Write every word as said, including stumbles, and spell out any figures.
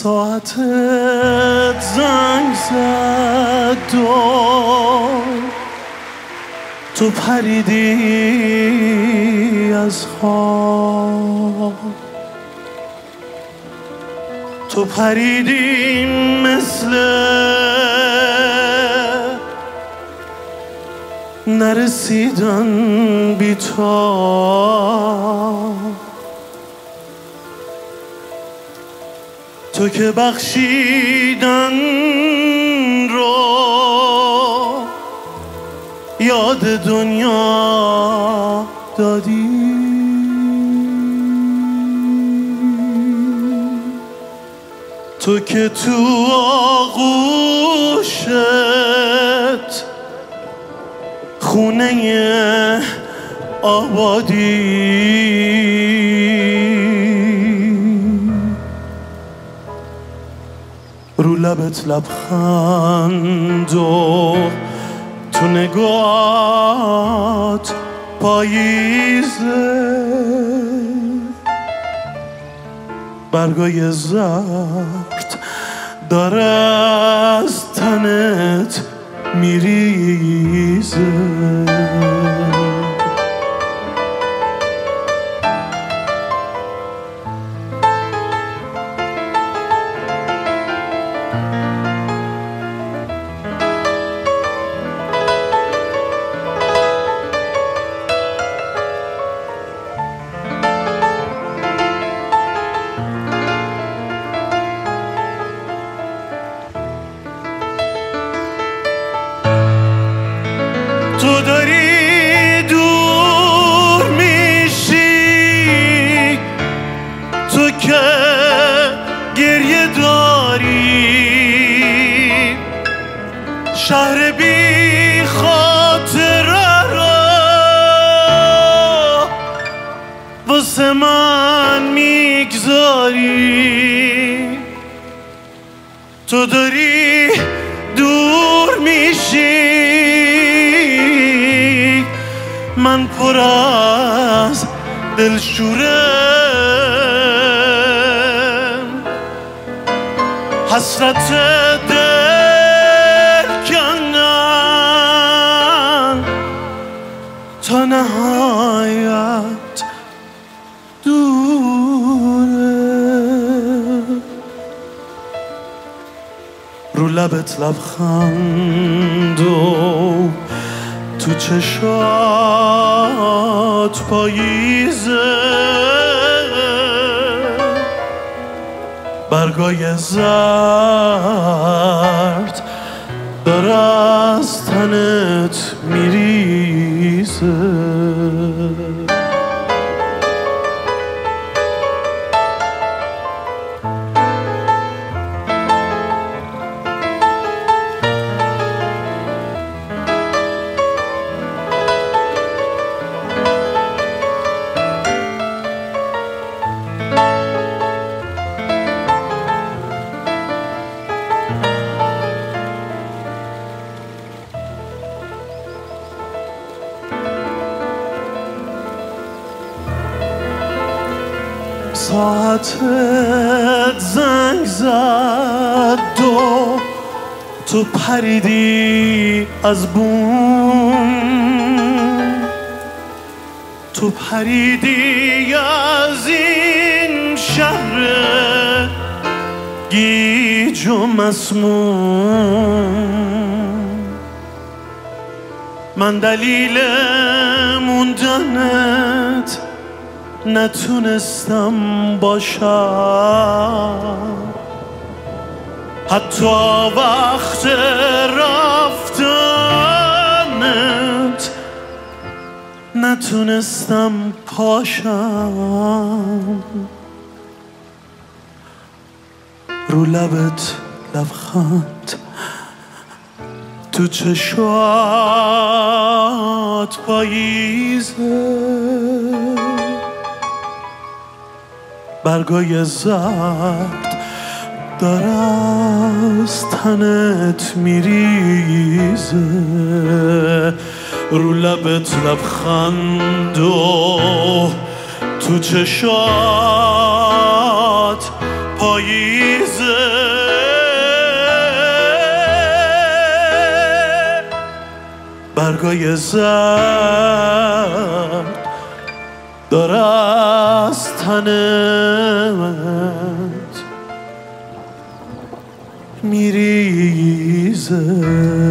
ساعتت زنگ زد و تو پریدی از خواب، تو پریدی مثل نرسیدن بی تو، تو که بخشیدن رو یاد دنیا دادی، تو که تو آغوشت خونه آبادی، رو لبت لبخند و تو نگات پاییزه، برگای زرد داره از تنت میریزه. تو داری دور میشی، تو که گریه داری، شهر بی خاطره را واسه من میگذاری، تو داری دور میشی، من پر از دلشورم، حسرت دل کنم تا نهایت دوره، رو لبت لبخند و تو چشات پاییزه، برگای زرد داره از تنت میریزه. ساعتت زنگ زد و تو پریدی از بوم، تو پریدی از این شهر گیج و مسموم، من دلیل موندنت نتونستم باشم، حتی وقت رفتنت نتونستم پاشم، رو لبت لبخند تو چشات پاییزه، برگای زرد داره از تنت میریزه، رو لبت لبخند و تو چشات پاییزه، پاییزه برگای زرد داره از تنت میریزه